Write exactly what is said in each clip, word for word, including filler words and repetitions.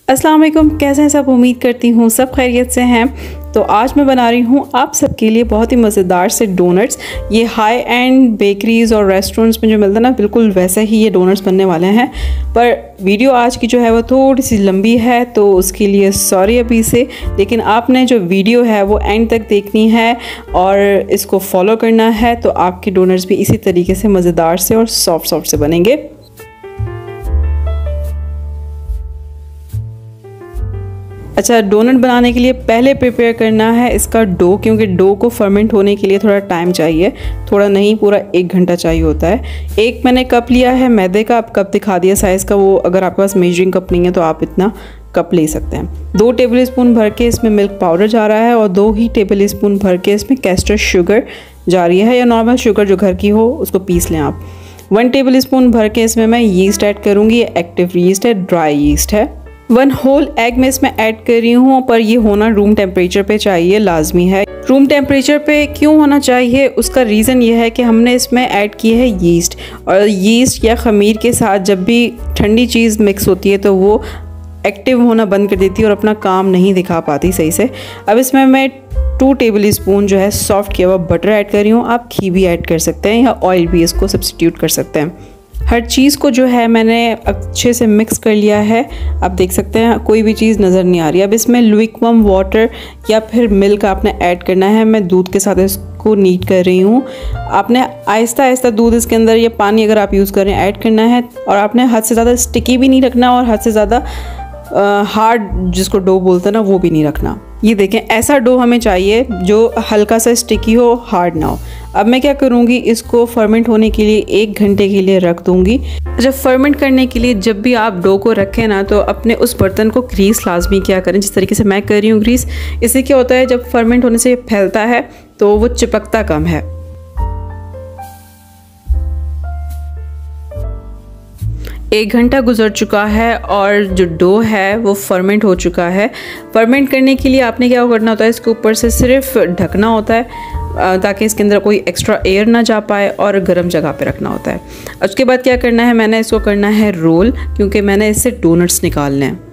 अस्सलाम वालेकुम, कैसे हैं सब। उम्मीद करती हूँ सब खैरियत से हैं। तो आज मैं बना रही हूँ आप सबके लिए बहुत ही मज़ेदार से डोनट्स। ये हाई एंड बेकरीज़ और रेस्टोरेंट्स में जो मिलता है ना, बिल्कुल वैसे ही ये डोनट्स बनने वाले हैं। पर वीडियो आज की जो है वो थोड़ी सी लंबी है, तो उसके लिए सॉरी अभी से, लेकिन आपने जो वीडियो है वो एंड तक देखनी है और इसको फॉलो करना है, तो आपके डोनट्स भी इसी तरीके से मज़ेदार से और सॉफ्ट सॉफ्ट से बनेंगे। अच्छा, डोनट बनाने के लिए पहले प्रिपेयर करना है इसका डो, क्योंकि डो को फर्मेंट होने के लिए थोड़ा टाइम चाहिए, थोड़ा नहीं पूरा एक घंटा चाहिए होता है। एक मैंने कप लिया है मैदे का, अब कप दिखा दिया साइज़ का, वो अगर आपके पास मेजरिंग कप नहीं है तो आप इतना कप ले सकते हैं। दो टेबल स्पून भर के इसमें मिल्क पाउडर जा रहा है और दो ही टेबल स्पून भर के इसमें कैस्टर शुगर जा रही है, या नॉर्मल शुगर जो घर की हो उसको पीस लें आप। वन टेबल स्पून भर के इसमें मैं यीस्ट ऐड करूँगी। एक्टिव यीस्ट है, ड्राई यीस्ट है। वन होल एग में इसमें ऐड कर रही हूँ, पर ये होना रूम टेम्परेचर पे चाहिए, लाजमी है। रूम टेम्परेचर पे क्यों होना चाहिए, उसका रीज़न ये है कि हमने इसमें ऐड की है यीस्ट, और यीस्ट या ख़मीर के साथ जब भी ठंडी चीज़ मिक्स होती है तो वो एक्टिव होना बंद कर देती है और अपना काम नहीं दिखा पाती सही से। अब इसमें मैं टू टेबल स्पून जो है सॉफ्ट किया हुआ बटर ऐड कर रही हूँ। आप घी भी ऐड कर सकते हैं या ऑयल भी इसको सब्स्टिट्यूट कर सकते हैं। हर चीज़ को जो है मैंने अच्छे से मिक्स कर लिया है। आप देख सकते हैं कोई भी चीज़ नज़र नहीं आ रही। अब इसमें लुकेवार्म वाटर या फिर मिल्क आपने ऐड करना है। मैं दूध के साथ इसको नीट कर रही हूँ। आपने आहिस्ता आहिस्ता दूध इसके अंदर या पानी अगर आप यूज़ कर रहे हैं ऐड करना है, और आपने हद से ज़्यादा स्टिकी भी नहीं रखना और हद से ज़्यादा हार्ड जिसको डो बोलते हैं ना वो भी नहीं रखना। ये देखें, ऐसा डो हमें चाहिए जो हल्का सा स्टिकी हो, हार्ड ना हो। अब मैं क्या करूँगी, इसको फर्मेंट होने के लिए एक घंटे के लिए रख दूँगी। जब फर्मेंट करने के लिए जब भी आप डो को रखें ना, तो अपने उस बर्तन को ग्रीस लाजमी क्या करें, जिस तरीके से मैं कर रही हूँ ग्रीस। इससे क्या होता है, जब फर्मेंट होने से फैलता है तो वो चिपकता कम है। एक घंटा गुजर चुका है और जो डो है वो फर्मेंट हो चुका है। फर्मेंट करने के लिए आपने क्या करना होता है, इसके ऊपर से सिर्फ ढकना होता है ताकि इसके अंदर कोई एक्स्ट्रा एयर ना जा पाए, और गर्म जगह पे रखना होता है। उसके बाद क्या करना है, मैंने इसको करना है रोल, क्योंकि मैंने इससे डोनट्स निकालने हैं।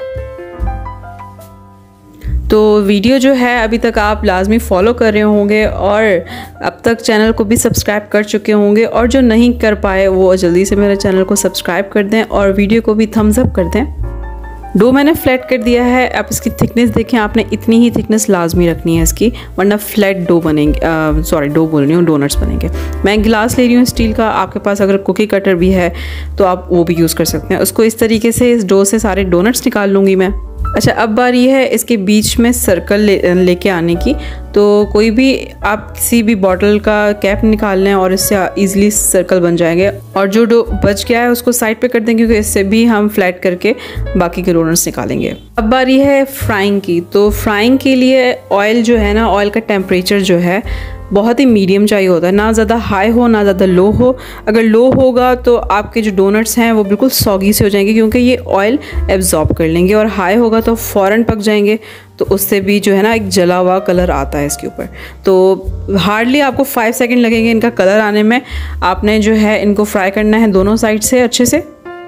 तो वीडियो जो है अभी तक आप लाजमी फॉलो कर रहे होंगे और अब तक चैनल को भी सब्सक्राइब कर चुके होंगे, और जो नहीं कर पाए वो जल्दी से मेरे चैनल को सब्सक्राइब कर दें और वीडियो को भी थम्स अप कर दें। डो मैंने फ्लैट कर दिया है। आप इसकी थिकनेस देखें, आपने इतनी ही थिकनेस लाजमी रखनी है इसकी, वरना फ्लैट डो बनेंगे, सॉरी डो बोल रही हूँ, डोनट्स बनेंगे। मैं गिलास ले रही हूँ स्टील का, आपके पास अगर कुकी कटर भी है तो आप वो भी यूज़ कर सकते हैं। उसको इस तरीके से इस डो से सारे डोनट्स निकाल लूँगी मैं। अच्छा, अब बारी है इसके बीच में सर्कल ले लेके आने की। तो कोई भी आप किसी भी बॉटल का कैप निकाल लें और इससे इजीली सर्कल बन जाएंगे, और जो डो बच गया है उसको साइड पे कर दें, क्योंकि इससे भी हम फ्लैट करके बाकी के डोनट्स निकालेंगे। अब बारी है फ्राइंग की। तो फ्राइंग के लिए ऑयल जो है ना, ऑयल का टेम्परेचर जो है बहुत ही मीडियम चाहिए होता है, ना ज़्यादा हाई हो ना ज़्यादा लो हो। अगर लो होगा तो आपके जो डोनट्स हैं वो बिल्कुल सॉगी से हो जाएंगे, क्योंकि ये ऑयल एब्जॉर्ब कर लेंगे, और हाई होगा तो फ़ौरन पक जाएंगे, तो उससे भी जो है ना एक जला हुआ कलर आता है इसके ऊपर। तो हार्डली आपको फाइव सेकेंड लगेंगे इनका कलर आने में। आपने जो है इनको फ्राई करना है दोनों साइड से अच्छे से।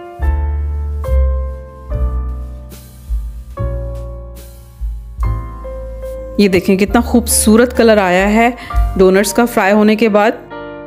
ये देखें कितना खूबसूरत कलर आया है डोनट्स का फ्राई होने के बाद।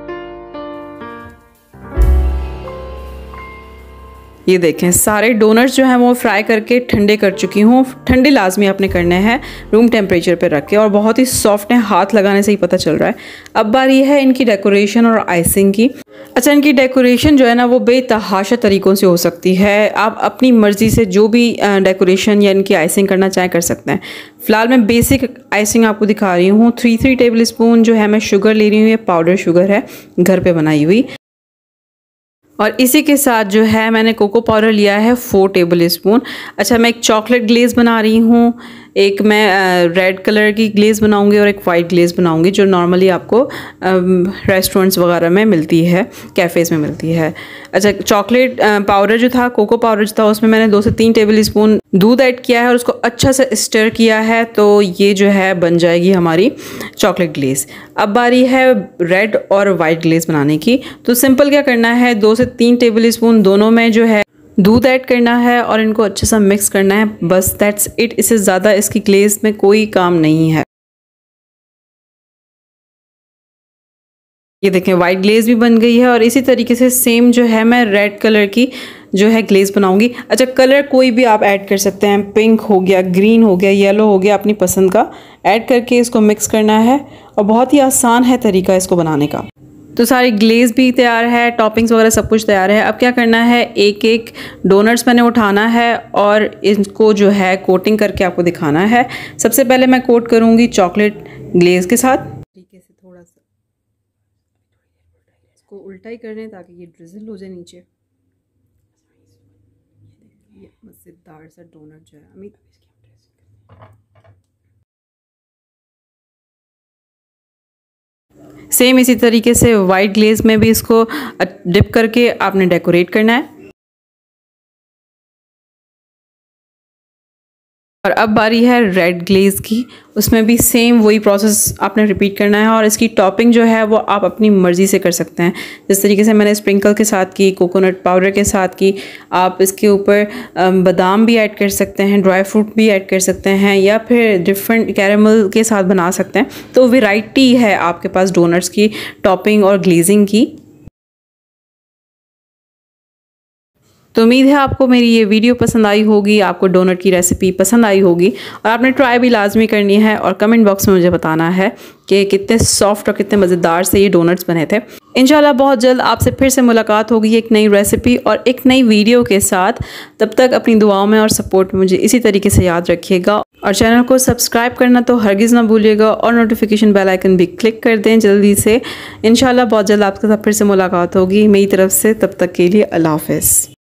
ये देखें सारे डोनट्स जो हैं वो फ्राई करके ठंडे कर चुकी हूँ। ठंडे लाजमी आपने करने हैं रूम टेम्परेचर पे रख के, और बहुत ही सॉफ्ट हैं, हाथ लगाने से ही पता चल रहा है। अब बारी है इनकी डेकोरेशन और आइसिंग की। अच्छा, इनकी डेकोरेशन जो है ना वो बेतहाशा तरीक़ों से हो सकती है। आप अपनी मर्ज़ी से जो भी डेकोरेशन या इनकी आइसिंग करना चाहें कर सकते हैं। फ़िलहाल मैं बेसिक आइसिंग आपको दिखा रही हूँ। थ्री थ्री टेबल स्पून जो है मैं शुगर ले रही हूँ, ये पाउडर शुगर है घर पे बनाई हुई, और इसी के साथ जो है मैंने कोको पाउडर लिया है फोर टेबल स्पून। अच्छा, मैं एक चॉकलेट ग्लेज़ बना रही हूँ, एक मैं रेड कलर की ग्लेज़ बनाऊंगी और एक वाइट ग्लेज़ बनाऊंगी, जो नॉर्मली आपको रेस्टोरेंट्स वगैरह में मिलती है, कैफ़ेज़ में मिलती है। अच्छा, चॉकलेट पाउडर जो था, कोको पाउडर जो था, उसमें मैंने दो से तीन टेबल स्पून दूध ऐड किया है और उसको अच्छा से स्टर किया है, तो ये जो है बन जाएगी हमारी चॉकलेट ग्लेज़। अब बारी है रेड और वाइट ग्लेज़ बनाने की। तो सिंपल क्या करना है, दो से तीन टेबल स्पून दोनों में जो है दूध ऐड करना है और इनको अच्छे से मिक्स करना है, बस दैट्स इट। इससे ज़्यादा इसकी ग्लेज़ में कोई काम नहीं है। ये देखें वाइट ग्लेज़ भी बन गई है और इसी तरीके से सेम जो है मैं रेड कलर की जो है ग्लेज़ बनाऊंगी। अच्छा, कलर कोई भी आप ऐड कर सकते हैं, पिंक हो गया, ग्रीन हो गया, येलो हो गया, अपनी पसंद का ऐड करके इसको मिक्स करना है और बहुत ही आसान है तरीका इसको बनाने का। तो सारी ग्लेज़ भी तैयार है, टॉपिंग्स वगैरह सब कुछ तैयार है। अब क्या करना है, एक एक डोनट्स मैंने उठाना है और इनको जो है कोटिंग करके आपको दिखाना है। सबसे पहले मैं कोट करूँगी चॉकलेट ग्लेज़ के साथ। तरीके से थोड़ा सा इसको उल्टा ही कर रहे हैं ताकि ये ड्रिजल हो जाए नीचे। ये मज़ेदार सा डोनट जो है अमित, सेम इसी तरीके से वाइट ग्लेज़ में भी इसको डिप करके आपने डेकोरेट करना है। और अब बारी है रेड ग्लेज़ की, उसमें भी सेम वही प्रोसेस आपने रिपीट करना है और इसकी टॉपिंग जो है वो आप अपनी मर्ज़ी से कर सकते हैं। जिस तरीके से मैंने स्प्रिंकल के साथ की, कोकोनट पाउडर के साथ की, आप इसके ऊपर बादाम भी ऐड कर सकते हैं, ड्राई फ्रूट भी ऐड कर सकते हैं या फिर डिफरेंट कैरेमल के साथ बना सकते हैं। तो वैरायटी है आपके पास डोनट्स की टॉपिंग और ग्लेजिंग की। तो उम्मीद है आपको मेरी ये वीडियो पसंद आई होगी, आपको डोनट की रेसिपी पसंद आई होगी और आपने ट्राई भी लाजमी करनी है और कमेंट बॉक्स में मुझे बताना है कि कितने सॉफ्ट और कितने मज़ेदार से ये डोनट्स बने थे। इंशाल्लाह बहुत जल्द आपसे फिर से मुलाकात होगी एक नई रेसिपी और एक नई वीडियो के साथ। तब तक अपनी दुआओं में और सपोर्ट में मुझे इसी तरीके से याद रखिएगा और चैनल को सब्सक्राइब करना तो हरगिज़ ना भूलिएगा और नोटिफिकेशन बेल आइकन भी क्लिक कर दें जल्दी से। इंशाल्लाह बहुत जल्द आपके साथ फिर से मुलाकात होगी मेरी तरफ से। तब तक के लिए अल्लाह हाफ़िज़।